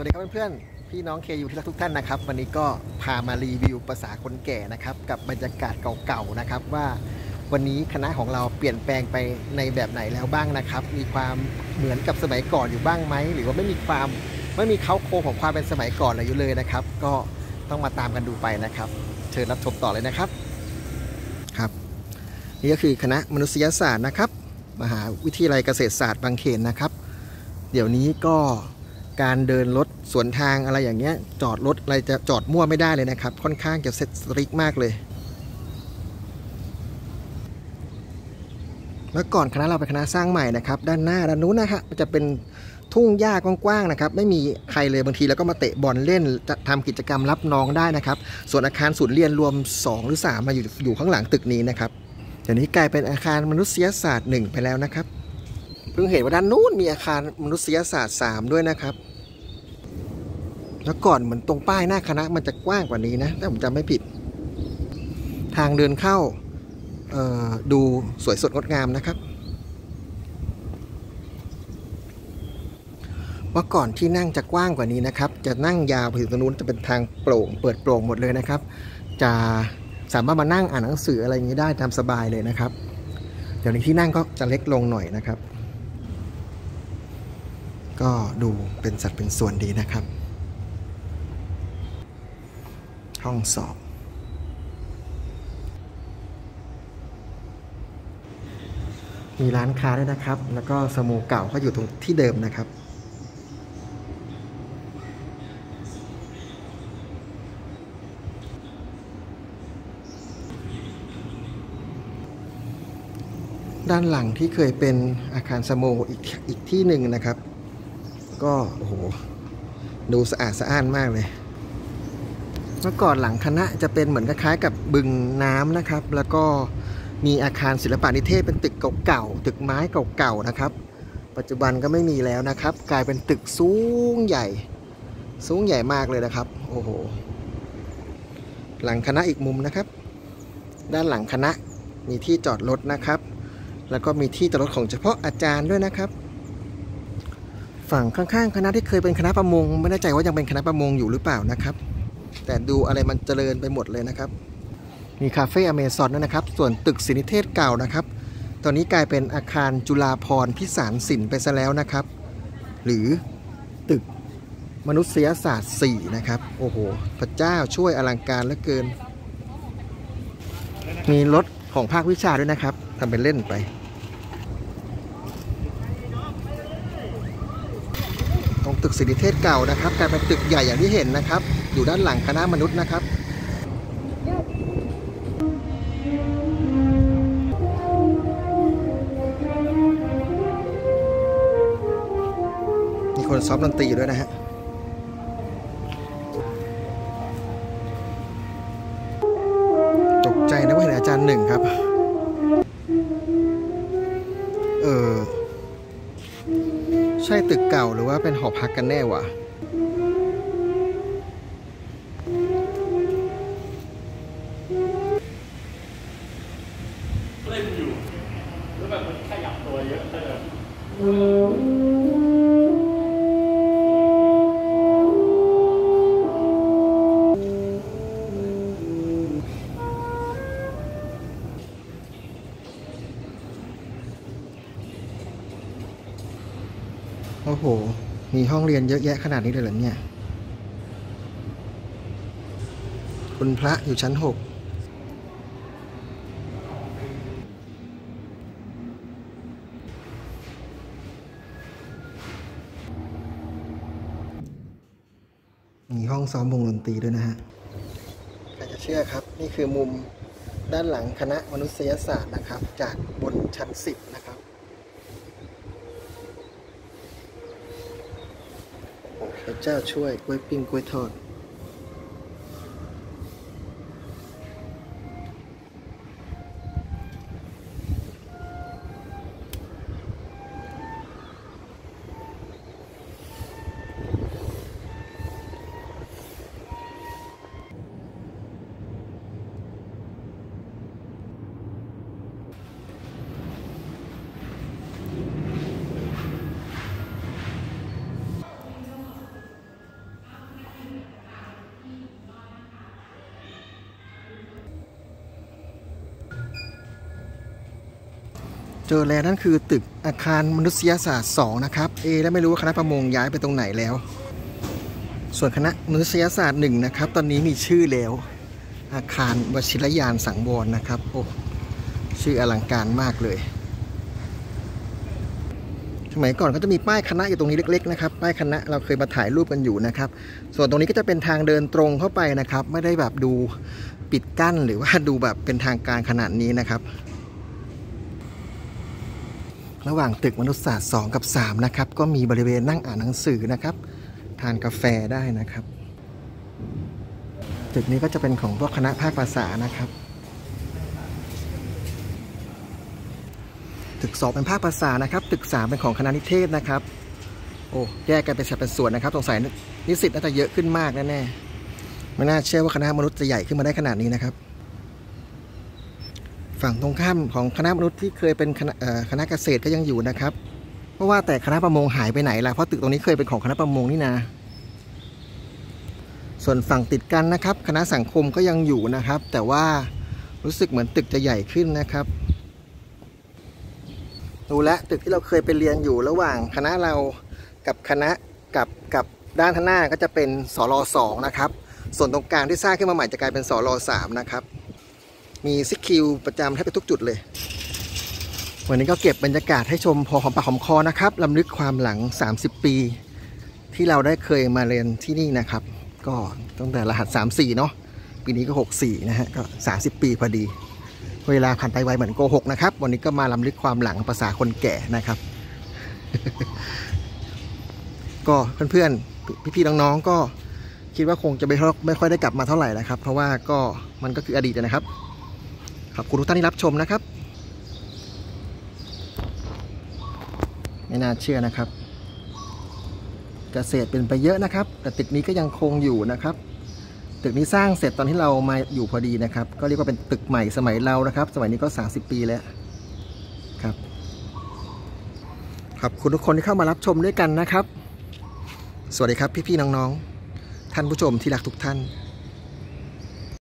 วัสดีครับเพื่อนๆพี่น้อง KU ที่รักทุกท่านนะครับวันนี้ก็พามารีวิวภาษาคนแก่นะครับกับบรรยากาศเก่าๆนะครับว่าวันนี้คณะของเราเปลี่ยนแปลงไปในแบบไหนแล้วบ้างนะครับมีความเหมือนกับสมัยก่อนอยู่บ้างไหมหรือว่าไม่มีเค้าโครงของความเป็นสมัยก่อนอะไรอยู่เลยนะครับก็ต้องมาตามกันดูไปนะครับเชิญรับชมต่อเลยนะครับครับนี่ก็คือคณะมนุษยศาสตร์นะครับมหาวิทยาลัยเกษตรศาสตร์บางเขนนะครับเดี๋ยวนี้ก็การเดินรถสวนทางอะไรอย่างเงี้ยจอดรถอะไรจะจอดมั่วไม่ได้เลยนะครับค่อนข้างจะเซ็ตสตริกมากเลยเมื่อก่อนคณะเราเป็นคณะสร้างใหม่นะครับด้านหน้าด้านนู้นนะครับจะเป็นทุ่งหญ้ากว้างๆนะครับไม่มีใครเลยบางทีแล้วก็มาเตะบอลเล่นจะทำกิจกรรมรับน้องได้นะครับส่วนอาคารศูนย์เรียนรวม2หรือ3มาอยู่ข้างหลังตึกนี้นะครับเดี๋ยวนี้กลายเป็นอาคารมนุษยศาสตร์1ไปแล้วนะครับเพิ่งเห็นว่าด้านนู้นมีอาคารมนุษยศาสตร์3ด้วยนะครับแล้วก่อนเหมือนตรงป้ายหน้าคณะมันจะกว้างกว่านี้นะถ้าผมจำไม่ผิดทางเดินเข้าดูสวยสดงดงามนะครับเมื่อก่อนที่นั่งจะกว้างกว่านี้นะครับจะนั่งยาวไปถึงตรงนู้นจะเป็นทางโปร่งเปิดโปร่งหมดเลยนะครับจะสามารถมานั่งอ่านหนังสืออะไรอย่างนี้ได้ตามสบายเลยนะครับเดี๋ยวนี้ที่นั่งก็จะเล็กลงหน่อยนะครับก็ดูเป็นสัดเป็นส่วนดีนะครับห้องสอบมีร้านค้าด้วยนะครับแล้วก็สโมเก่าก็อยู่ตรงที่เดิมนะครับด้านหลังที่เคยเป็นอาคารสโมอีกที่หนึ่งนะครับก็โอ้โหดูสะอาดสะอ้านมากเลยเมื่อก่อนหลังคณะจะเป็นเหมือนคล้ายๆกับบึงน้ำนะครับแล้วก็มีอาคารศิลปะนิเทศเป็นตึกเก่าๆตึกไม้เก่าๆนะครับปัจจุบันก็ไม่มีแล้วนะครับกลายเป็นตึกสูงใหญ่มากเลยนะครับโอ้โหหลังคณะอีกมุมนะครับด้านหลังคณะมีที่จอดรถนะครับแล้วก็มีที่จอดรถของเฉพาะอาจารย์ด้วยนะครับฝั่งข้างๆคณะที่เคยเป็นคณะประมงไม่แน่ใจว่ายังเป็นคณะประมงอยู่หรือเปล่านะครับแต่ดูอะไรมันเจริญไปหมดเลยนะครับมีคาเฟ่อเมซอนด้วยนะครับส่วนตึกศิลปนิเทศเก่านะครับตอนนี้กลายเป็นอาคารจุฬาภรณ์พิสารศิลป์ไปซะแล้วนะครับหรือตึกมนุษยศาสตร์4นะครับโอ้โหพระเจ้าช่วยอลังการเหลือเกินมีรถของภาควิชาด้วยนะครับทำเป็นเล่นไปตรงตึกศิลปนิเทศเก่านะครับกลายเป็นตึกใหญ่อย่างที่เห็นนะครับอยู่ด้านหลังคณะมนุษย์นะครับมีคนซ้อมดนตรีด้วยนะฮะตกใจนะว่าเห็นอาจารย์1ครับใช่ตึกเก่าหรือว่าเป็นหอพักกันแน่วะเล่นอยู่แล้วแบบมันขยับตัวเยอะเลยโอ้โหมีห้องเรียนเยอะแยะขนาดนี้เลยเหรอเนี่ยคุณพระอยู่ชั้น6มีห้องซ้อมวงดนตรีด้วยนะฮะใครจะเชื่อครับนี่คือมุมด้านหลังคณะมนุษยศาสตร์นะครับจากบนชั้น10นะครับพระเจ้าช่วยกล้วยปิ้งกล้วยทอดเจอแล้วนั่นคือตึกอาคารมนุษยศาสตร์2นะครับแล้วไม่รู้ว่าคณะประมงย้ายไปตรงไหนแล้วส่วนคณะมนุษยศาสตร์1นะครับตอนนี้มีชื่อแล้วอาคารวชิรยานสังวรนะครับโอ้ชื่ออลังการมากเลยสมัยก่อนก็จะมีป้ายคณะอยู่ตรงนี้เล็กๆนะครับป้ายคณะเราเคยมาถ่ายรูปกันอยู่นะครับส่วนตรงนี้ก็จะเป็นทางเดินตรงเข้าไปนะครับไม่ได้แบบดูปิดกั้นหรือว่าดูแบบเป็นทางการขนาดนี้นะครับระหว่างตึกมนุษยศาสตร์2กับ3นะครับก็มีบริเวณนั่งอ่านหนังสือนะครับทานกาแฟได้นะครับตึกนี้ก็จะเป็นของพวกคณะภาคภาษานะครับตึก2เป็นภาคภาษานะครับตึก3เป็นของคณะนิเทศนะครับโอ้แยกกันเป็นสัดเป็นส่วนนะครับสงสัยนิสิตน่าจะเยอะขึ้นมากแน่ๆไม่น่าเชื่อว่าคณะมนุษย์จะใหญ่ขึ้นมาได้ขนาดนี้นะครับฝั่งตรงข้ามของคณะมนุษย์ที่เคยเป็นคณะเกษตรก็ยังอยู่นะครับเพราะว่าแต่คณะประมงหายไปไหนล่ะเพราะตึกตรงนี้เคยเป็นของคณะประมงนี่นะส่วนฝั่งติดกันนะครับคณะสังคมก็ยังอยู่นะครับแต่ว่ารู้สึกเหมือนตึกจะใหญ่ขึ้นนะครับดูแลตึกที่เราเคยไปเรียนอยู่ระหว่างคณะเรากับคณะกับด้านข้างหน้าก็จะเป็นสร2นะครับส่วนตรงกลางที่สร้างขึ้นมาใหม่จะกลายเป็นสร3นะครับมีซิคิวประจำแทบทุกจุดเลยวันนี้ก็เก็บบรรยากาศให้ชมพอหอมปากหอมคอนะครับรำลึกความหลัง30 ปีที่เราได้เคยมาเรียนที่นี่นะครับก็ตั้งแต่รหัส34เนาะปีนี้ก็64นะฮะก็30 ปีพอดีเวลาผ่านไปไวเหมือนโกหกนะครับวันนี้ก็มารำลึกความหลังภาษาคนแก่นะครับ ก็เพื่อนๆพี่ๆน้องๆก็คิดว่าคงจะไม่ค่อยได้กลับมาเท่าไหร่นะครับเพราะว่าก็มันก็คืออดีตนะครับขอบคุณทุกท่านที่รับชมนะครับไม่น่าเชื่อนะครับเกษตรเป็นไปเยอะนะครับแต่ตึกนี้ก็ยังคงอยู่นะครับตึกนี้สร้างเสร็จตอนที่เรามาอยู่พอดีนะครับก็เรียกว่าเป็นตึกใหม่สมัยเรานะครับสมัยนี้ก็30 ปีแล้วครับขอบคุณทุกคนที่เข้ามารับชมด้วยกันนะครับสวัสดีครับพี่ๆน้องๆท่านผู้ชมที่รักทุกท่าน